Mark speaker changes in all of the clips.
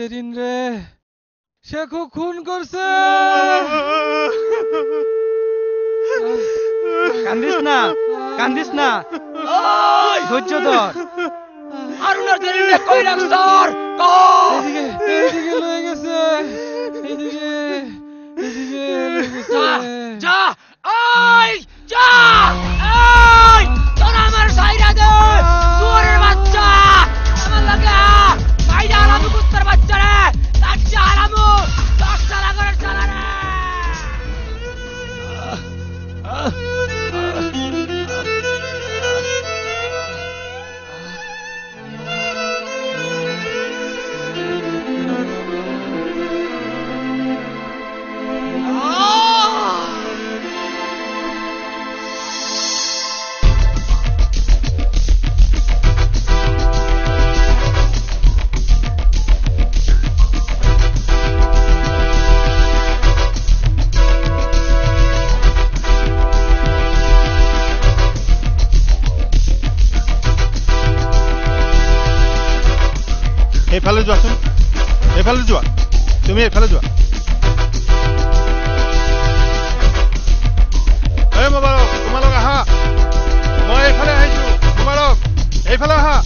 Speaker 1: জেরিন রে সে খুব খুন করছে।
Speaker 2: কান্দিস না, কান্দিস না, ধৈর্য ধর।
Speaker 3: হারুনের জেরিনে কই রাখছর
Speaker 1: এদিকে এদিকে লয়ে গেছে, এদিকে এদিকে লয়ে গেছে।
Speaker 3: যা আই যা আই তোরা আমার সাইরা দে চোরের বাচ্চা আমার লাগা বাইরে আরামু কুত্তার বাচ্চা রে কাচ্চা আরামু দশটা লাগার চালা রে।
Speaker 4: এইফালে যোৱাচোন, এইফালে যোৱা, তুমি এইফালে যোৱা। এই মোবাৰক তোমালোক আহা, মই এইফালে আহিছো। মোবাৰক এইফালে আহা।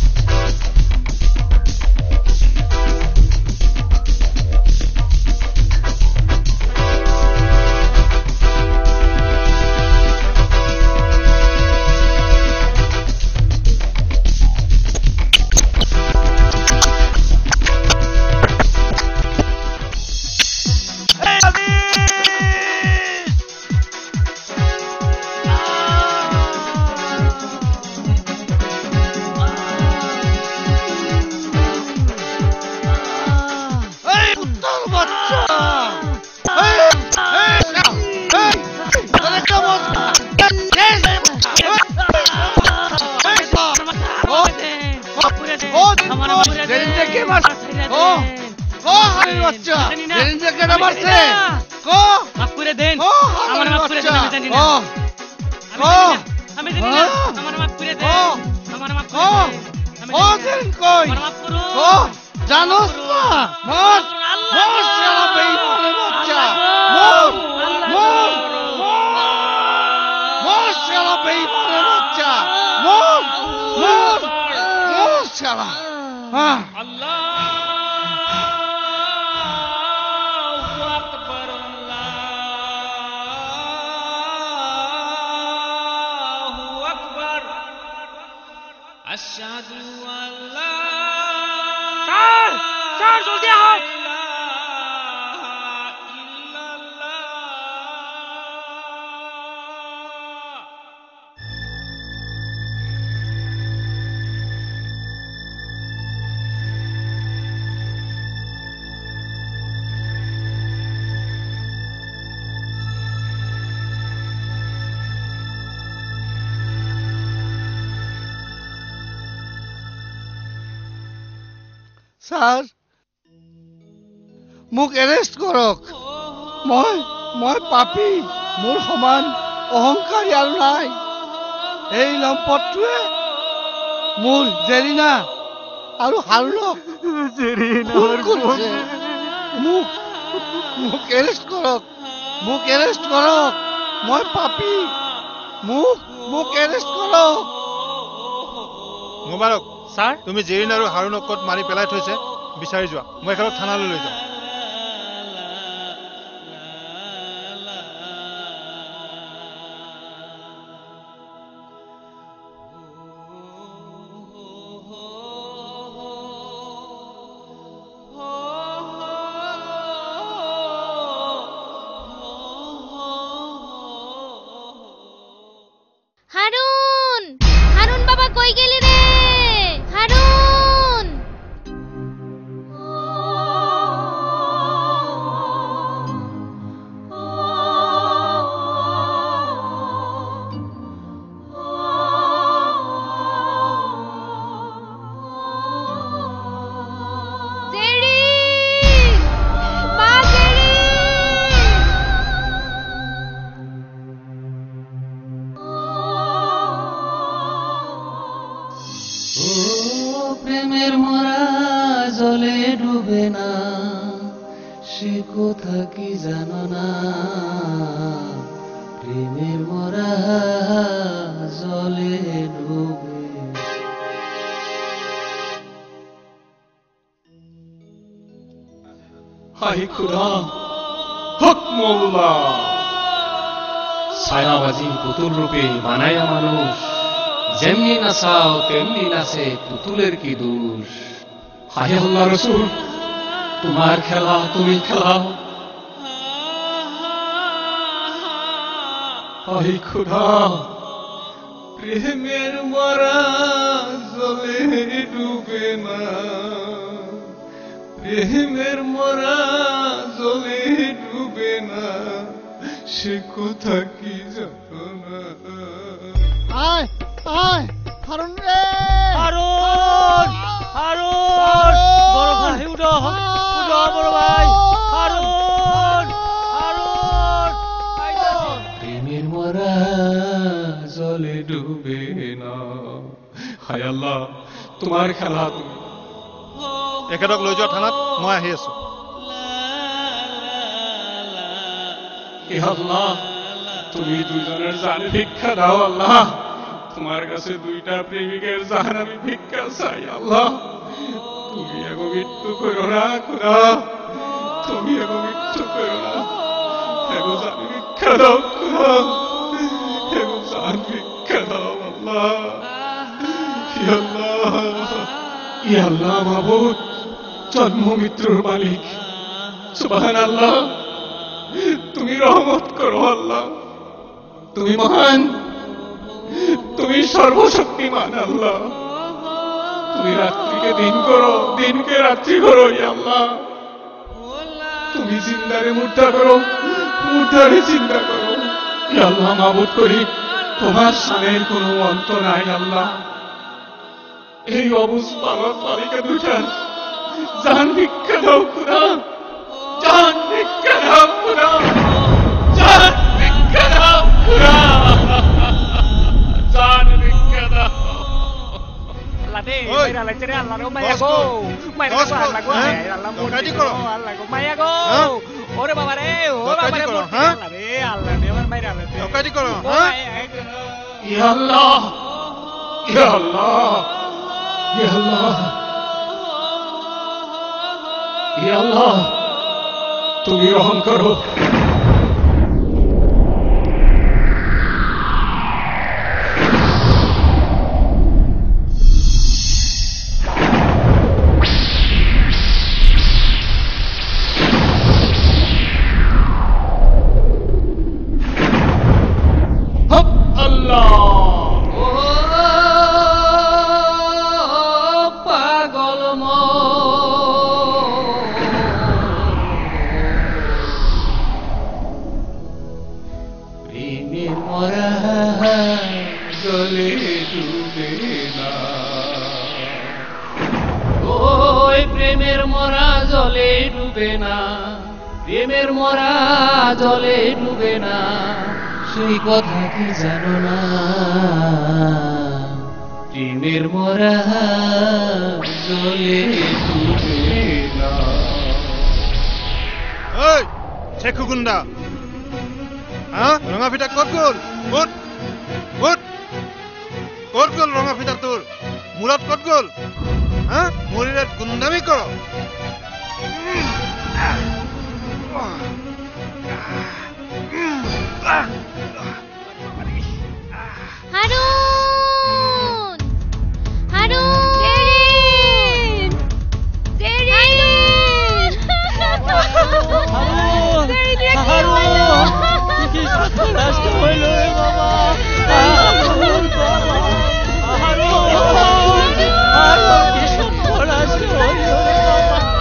Speaker 5: স্যার মোক এৰেষ্ট কৰক। মই পাপী, মোৰ সমান অহংকাৰী আৰু নাই। এই লম্পটটোৱে মোৰ জেৰিনা আৰু হাৰুনক খুন কৰিছে। মোক এৰেষ্ট কৰক, মোক এৰেষ্ট কৰক। মই পাপী, মোক এৰেষ্ট কৰক।
Speaker 4: মোবাৰক ছাৰ, তুমি জেৰিন আৰু হাৰুনক ক'ত মাৰি পেলাই থৈছে বিচাৰি যোৱা, মই একেলগে থানালৈ লৈ যাম।
Speaker 6: হারুন বাবা কই গেলি রে? হারুন
Speaker 7: প্রেমের মরা জলে ডুবে না। সে কথা কি জানো না প্রেমের মরা জলে ডুবে
Speaker 8: হায় খুদা হক মৌলা ছায়াবাজি পুতুল রূপে বানায়া মানুষ যেমনি নাচাও তেমনি নাচে পুতুলের কি দোষ হায় আল্লাহ রসুল তোমার খেলা তুমি খেলাও হায় খুদা
Speaker 5: প্রেমের মরা জলে ডুবে না প্রেমের মরা জলে ডুবে না সে কথা কি জানো না
Speaker 9: আয় আয় হারুন রে
Speaker 3: হারুন হারুন বড় ভাই উঠো উঠো বড় ভাই হারুন হারুন
Speaker 8: প্রেমের মরা জলে ডুবে না হায় আল্লাহ তোমার খেলা তুমি
Speaker 4: এখেতক লৈ যোৱা থানাত মই আহি আছো
Speaker 8: হে আল্লাহ তুমি দুইজনের জান ভিক্ষা দাও আল্লাহ তোমার কাছে দুইটা প্রেমিকের জান আমি ভিক্ষা চাই আল্লাহ তুমি এগো মৃত্যু করো না খুদা তুমি এগো মৃত্যু করো না এগো জান ভিক্ষা দাও খুদা এগো জান ভিক্ষা দাও আল্লাহ ইয়া আল্লাহ মাবুদ জন্ম মৃত্যুর মালিক সুবহানাল্লাহ তুমি রহমত করো আল্লাহ তুমি মহান তুমি সর্বশক্তিমান আল্লাহ তুমি রাত্রিকে দিন করো দিনকে রাত্রি করো ইয়া আল্লাহ তুমি জিন্দারে মুর্দা করো মুর্দারে জিন্দা করো ইয়া আল্লাহ মাবুদ করি তোমার শানের কোনো অন্ত নাই আল্লাহ এই অবুজ বাবা বালিকা দুটার জান ভিক্ষা দাও খুদা জান ভিক্ষা দাও খুদা জান ভিক্ষা দাও খুদা জান ভিক্ষা দাও
Speaker 3: আল্লাহ দে মাইরা লাগছে রে আল্লাহ রে মাইয়া গো মাইরা গো আল্লাহ গো আল্লাহ মুরগি করো আল্লাহ গো মাইয়া গো ওরে বাবা রে ও বাবা রে আল্লাহ রে আমার মাইরা লাগছে
Speaker 4: কাটি করো হ্যাঁ
Speaker 8: ইয়া আল্লাহ ইয়া আল্লাহ ইয়া আল্লাহ ইয়া আল্লাহ তুমি রহম করো
Speaker 7: প্রেমের মরা জলে ডুবে না প্রেমের মরা জলে ডুবে না সেই কথা কি জানো না প্রেমের মরা জলে ডুবে না
Speaker 4: ওই শেখু গুন্ডা হ্যাঁ রঙা ফিটা কত গ'ল উঠ উঠ কত গ'ল ৰঙা ফিটা তোৰ মূৰত কত গ'ল হ্যাঁ মরিলে গুন্ডামি করো
Speaker 6: হারুন হারুন দেরিন দেরিন
Speaker 3: হারুন হারুন কি সর্বনাশ হইল রে বাবা হারুন বাবা হারুন হারুন কি সর্বনাশ হইল রে বাবা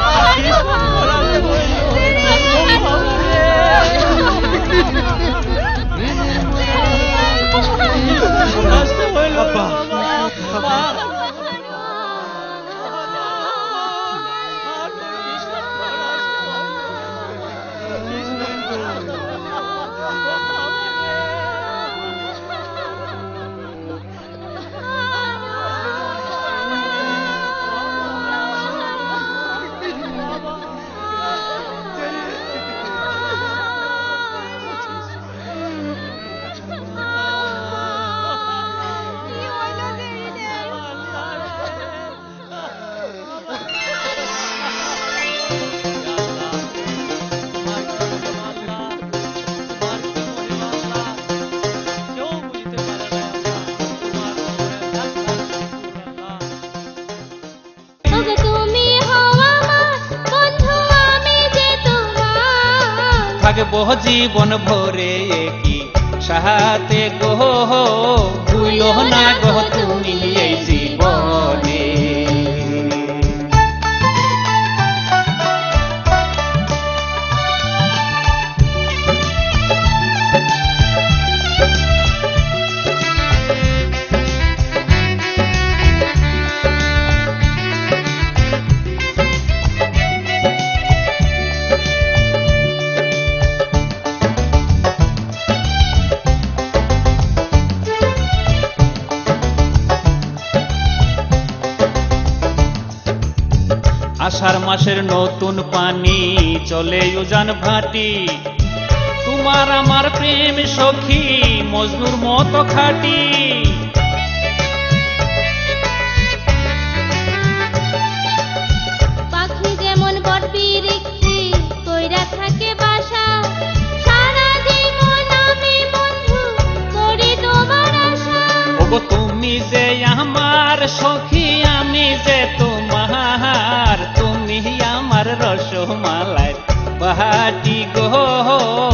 Speaker 7: থাকবো জীবন ভরে কি সাহাতে গো ভুলো না গো তুমি এই জীবনে। আষাঢ় মাসের নতুন পানি চলে উজান ভাটি, তোমার আমার প্রেম সখী মজনুর মতো খাটি।
Speaker 6: পাখি যেমন বটবৃক্ষে কইরা থাকে বাসা, সারা জীবন আমি বন্ধু করি তোমার আশা।
Speaker 7: ওগো তুমি যে আমার সখী আমি যে তোমার, তুমি আমার রসমালাই বাহাটি গো